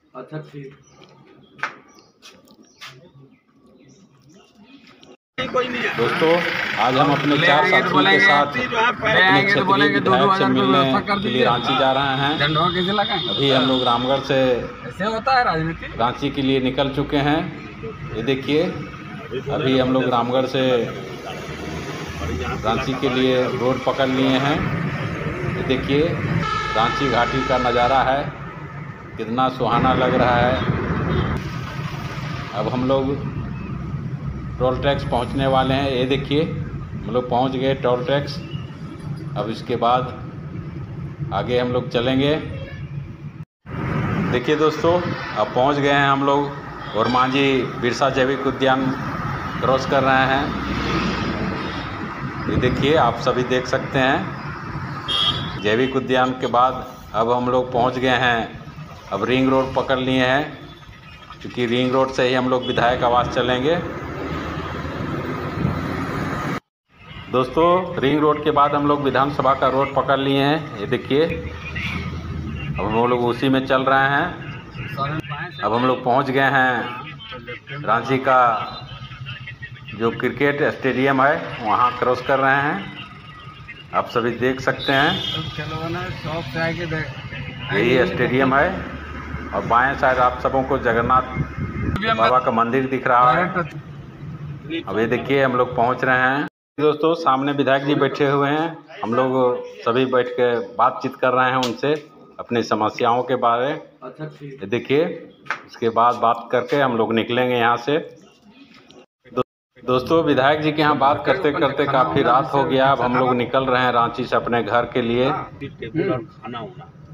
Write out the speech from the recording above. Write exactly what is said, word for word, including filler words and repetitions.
अच्छा ठीक। दोस्तों आज हम अपने चार साथियों के साथ अपने क्षेत्रीय विधायक से मिलने के लिए रांची जा रहे हैं। अभी हम लोग रामगढ़ से ऐसे होता है राजनीति। रांची के लिए निकल चुके हैं। ये देखिए अभी हम लोग रामगढ़ से रांची के लिए रोड पकड़ लिए हैं। ये देखिए रांची घाटी का नज़ारा है, कितना सुहाना लग रहा है। अब हम लोग टोल टैक्स पहुंचने वाले हैं। ये देखिए हम लोग पहुंच गए टोल टैक्स। अब इसके बाद आगे हम लोग चलेंगे। देखिए दोस्तों अब पहुंच गए हैं हम लोग और मांझी बिरसा जैविक उद्यान क्रॉस कर रहे हैं। ये देखिए आप सभी देख सकते हैं। जैविक उद्यान के बाद अब हम लोग पहुंच गए हैं। अब रिंग रोड पकड़ लिए हैं, क्योंकि रिंग रोड से ही हम लोग विधायक आवास चलेंगे। दोस्तों रिंग रोड के बाद हम लोग विधानसभा का रोड पकड़ लिए हैं। ये देखिए अब हम लोग उसी में चल रहे हैं। अब हम लोग पहुंच गए हैं रांची का जो क्रिकेट स्टेडियम है वहां क्रॉस कर रहे हैं। आप सभी देख सकते हैं यही स्टेडियम है और बाएं साइड आप सबों को जगन्नाथ बाबा का मंदिर दिख रहा है। अब ये देखिए हम लोग पहुंच रहे हैं। दोस्तों सामने विधायक जी बैठे हुए हैं। हम लोग सभी बैठ के बातचीत कर रहे हैं उनसे अपनी समस्याओं के बारे में। अच्छा ठीक। ये देखिए इसके बाद बात करके हम लोग निकलेंगे यहाँ से। दो, दोस्तों विधायक जी के यहाँ बात करते करते काफ़ी रात हो गया। अब हम लोग निकल रहे हैं रांची से अपने घर के लिए। खाना होना